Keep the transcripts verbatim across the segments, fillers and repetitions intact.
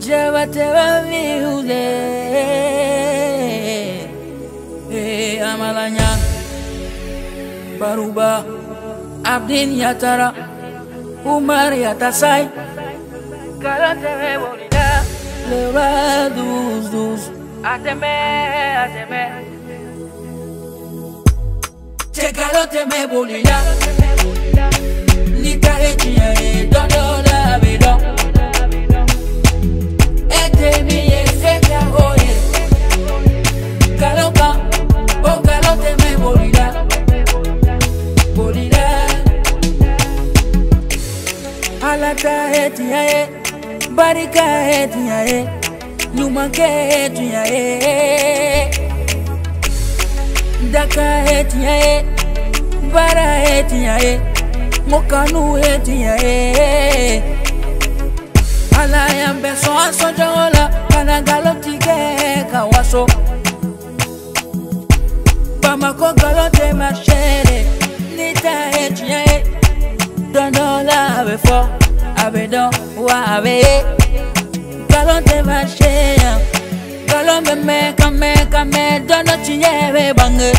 Jabatera music, eh Amalanya, Baruba, Abdin Yatara, Umar Yatasai, Kalateme Bolida, Leva Duz Duz, Ateme, Ateme, Chekaloteme Bolida, Nitaretia, Dodola Vida. Alata heti yae, barika heti yae, nyumanke heti yae, daka heti yae, bara heti yae, mokanu heti yae. Ala yambe so aso jola, kana galoti ke kawaso. Bamako galote mashere, nita heti yae, donola ave fo. Abedon wa ave galon de machia galon me me kame kame dono chinyebe bange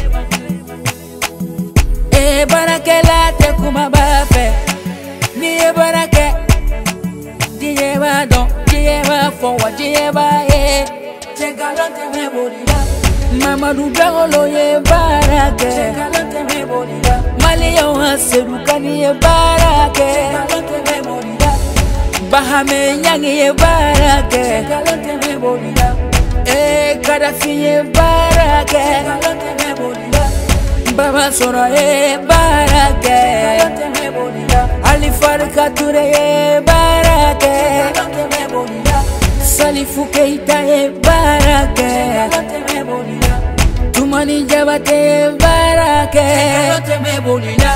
e barake la te kuma bafe ni e barake die ba don die ba fo wa die ba e che galon de me bolida mama du dagolo ye barake che galon de me bolida mali yo haseru kani e barake galon de me bolida Bahame nyangi ye barake Kalote me bolida Eh Kadafi ye barake Kalote me bolida Baba Sora ye barake Kalote me bolida Alifar Kature ye barake Kalote me bolida Salifu Keita ye barake Kalote me bolida Tumani Jabate ye barake Kalote me bolida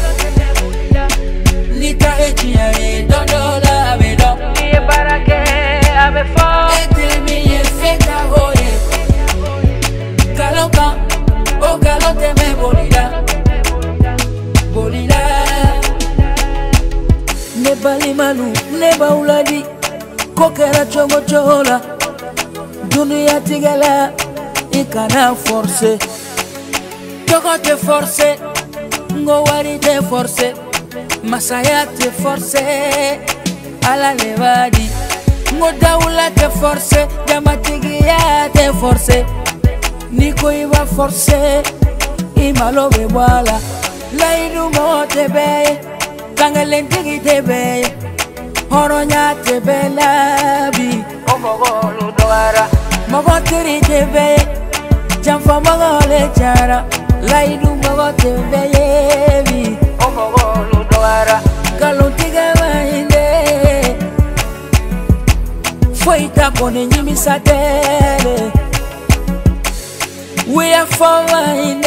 Nita Echia ye Dondola Vedo Barake ave fo ete mi efeka hoye Kaloka o kalote me bolida bolida ne bali malu ne bauladi kokera chongo chola dunia tigala ikana force toko te force ngo wari te force masaya te force ala levadi ngodaula te force jamatigia te force niko iba force imalo be wala laidu mo te be kangalentigi te be horonya te be labi omogolu doara mogotiri te be jamfa mogole chara laidu mo te be yebi omogolu doara kalontiga bainde Foita kone nyimi satere We are falling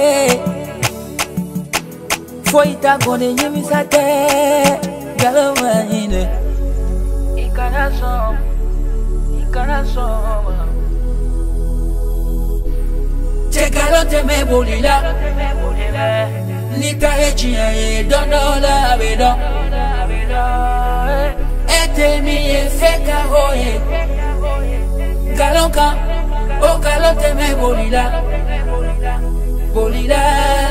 Foita kone nyimi satere Galoma ine Ikana som Ikana som Chekalote me bolila Nika echia ye Donola vedo Etemi efeka hoye Galonka o kalote me bolida bolida